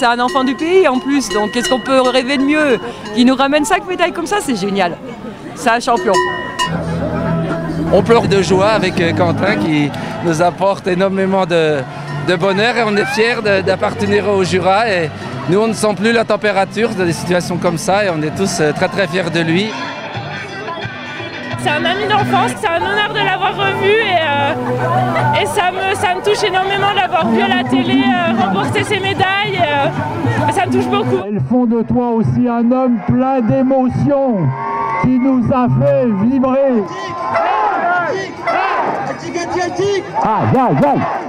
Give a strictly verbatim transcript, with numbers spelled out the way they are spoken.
c'est un enfant du pays en plus, donc qu'est-ce qu'on peut rêver de mieux? Il nous ramène cinq médailles comme ça, c'est génial. C'est un champion. On pleure de joie avec Quentin qui nous apporte énormément de, de bonheur et on est fiers d'appartenir au Jura. Et nous, on ne sent plus la température de des situations comme ça et on est tous très très fiers de lui. C'est un ami d'enfance, c'est un honneur de l'avoir revu et, euh, et ça, me, ça me touche énormément de l'avoir vu à la télé euh, remporter ses médailles. Euh, ça me touche beaucoup. Elles font de toi aussi un homme plein d'émotions qui nous a fait vibrer. Aïe, aïe, aïe.